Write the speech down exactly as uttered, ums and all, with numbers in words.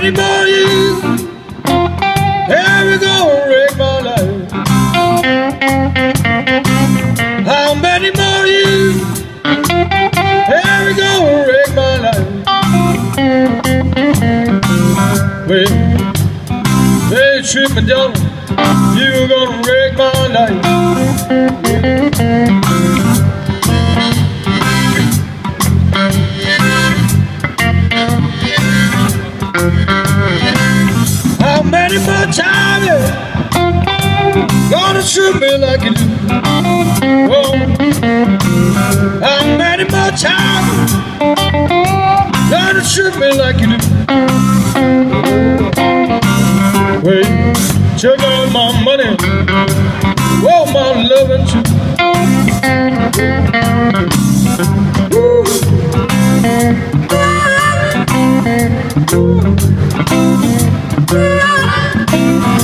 many more years have you gonna wreck my life? How many more years have you gonna wreck my life? Well, they trip me down, you gonna wreck my life. How many more times you gonna shoot me like you do? Oh, how many more times gonna shoot me like you do? Wait, check out my money, oh my loving too. Woo.